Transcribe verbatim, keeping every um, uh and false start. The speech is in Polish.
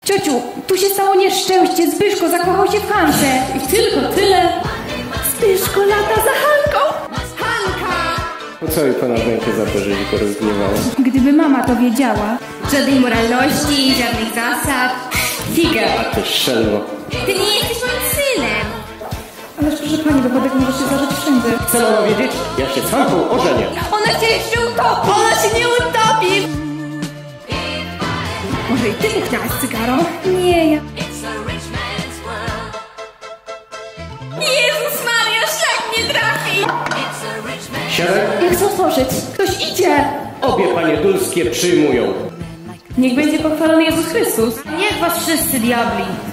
Ciociu, tu się stało nieszczęście. Zbyszko zakochał się w Hance. I tylko tyle. Zbyszko lata za Hanką. Hanka! No co mi pana rękę za to, że się porozgniewało? Gdyby mama to wiedziała. Żadnej moralności, żadnych zasad. Figa. A ty szelmo. Ty nie jesteś moim synem. Ależ proszę pani, wypadek może się zdarzyć wszędzie. Chce ona wiedzieć? Ja się z Hanką ożenię. Ona się jeszcze utopi. Ona się nie utopi. Może i ty uchniałaś cygaro? Nie, ja... Jezus Maria, szlak mnie trafi! Siadaj. Ja chcę otworzyć. Ktoś idzie! Obie panie dulskie przyjmują. Niech będzie pochwalony Jezus Chrystus. Niech was wszyscy diabli.